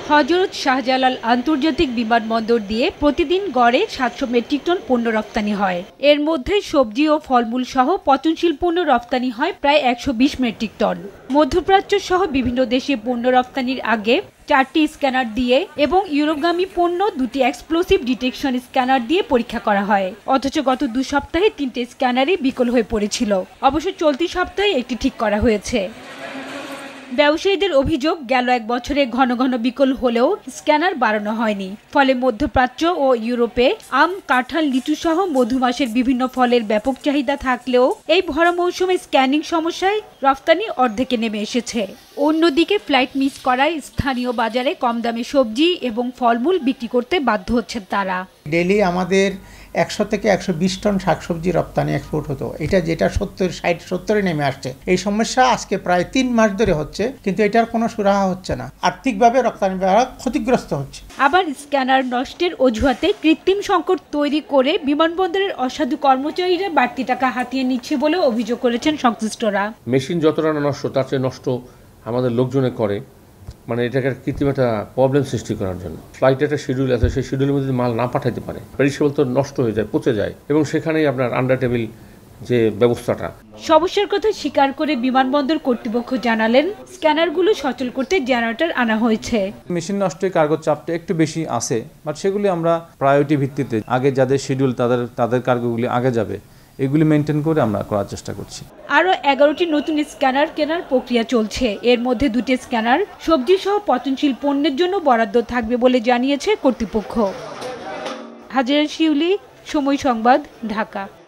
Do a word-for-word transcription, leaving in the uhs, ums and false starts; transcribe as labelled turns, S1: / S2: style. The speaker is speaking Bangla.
S1: হযরত শাহজালাল আন্তর্জাতিক বিমানবন্দর দিয়ে প্রতিদিন গড়ে সাতশো মেট্রিক টন পণ্য রপ্তানি হয়। এর মধ্যে সবজি ও ফলমূল সহ পচনশীল পণ্য রপ্তানি হয় প্রায় একশো বিশ মেট্রিক টন। মধ্যপ্রাচ্য সহ বিভিন্ন দেশে পণ্য রপ্তানির আগে চারটি স্ক্যানার দিয়ে এবং ইউরোপগামী পণ্য দুটি এক্সপ্লোসিভ ডিটেকশন স্ক্যানার দিয়ে পরীক্ষা করা হয়। অথচ গত দু সপ্তাহে তিনটে স্ক্যানারই বিকল হয়ে পড়েছিল। অবশ্য চলতি সপ্তাহে একটি ঠিক করা হয়েছে। ব্যবসায়ীদের অভিযোগ, গেল এক বছরে ঘন ঘন বিকল হলেও স্ক্যানার বাড়ানো হয়নি। ফলে মধ্যপ্রাচ্য ও ইউরোপে আম, কাঁঠাল, লিচু সহ মধুমাসের বিভিন্ন ফলের ব্যাপক চাহিদা থাকলেও এই ভরা মৌসুমে স্ক্যানিং সমস্যায় রফতানি অর্ধেকে নেমে এসেছে। অন্যদিকে ফ্লাইট মিস করায় স্থানীয় বাজারে কম দামে সবজি এবং ফলমূল বিক্রি করতে বাধ্য হচ্ছেন তারা।
S2: ডেইলি আমাদের একশো থেকে একশো বিশ টন শাকসবজি রপ্তানি এক্সপোর্ট হতো, এটা যেটা সত্তর ষাট সত্তরে নেমে আসছে। এই সমস্যা আজকে প্রায় তিন মাস ধরে হচ্ছে, কিন্তু এটার কোনো সুরাহা হচ্ছে না। আর্থিকভাবে রপ্তানি বিভাগ ক্ষতিগ্রস্ত হচ্ছে।
S1: আবার স্ক্যানার নষ্টের অজুহাতে কৃত্রিম সংকট তৈরি করে বিমানবন্দরের অসাধু কর্মচারীরা বাড়তি টাকা হাতিয়ে নিচ্ছে বলে অভিযোগ করেছেন সংশ্লিষ্টরা।
S3: মেশিন যতটা নষ্ট তার চেয়ে নষ্ট আমাদের লোকজনে করে, মানে এটাকে কৃত্রিম একটা প্রবলেম সৃষ্টি করার জন্য। ফ্লাইট একটা শিডিউল আছে, সেই শিডিউলের মধ্যে মাল না পাঠাতে পারে, পেরিশেবল তো নষ্ট হয়ে যায়, পচে যায়, এবং সেখানেই আপনার আন্ডার টেবিল যে ব্যবস্থাটা।
S1: সমস্যার কথা স্বীকার করে বিমানবন্দর কর্তৃপক্ষ জানালেন, স্ক্যানারগুলো সচল করতে জেনারেটর আনা হয়েছে।
S4: মেশিন নষ্টে কার্গোর চাপটা একটু বেশি আছে, বাট সেগুলি আমরা প্রায়োরিটি ভিত্তিতে আগে যাদের শিডিউল তাদের তাদের কার্গোগুলি আগে যাবে এগুলি মেনটেন করে আমরা করার চেষ্টা করছি।
S1: আরও এগারোটি নতুন স্ক্যানার কেনার প্রক্রিয়া চলছে। এর মধ্যে দুটি স্ক্যানার সবজি সহ পচনশীল পণ্যের জন্য বরাদ্দ থাকবে বলে জানিয়েছে কর্তৃপক্ষ। হাজেরা শিউলি, সময় সংবাদ, ঢাকা।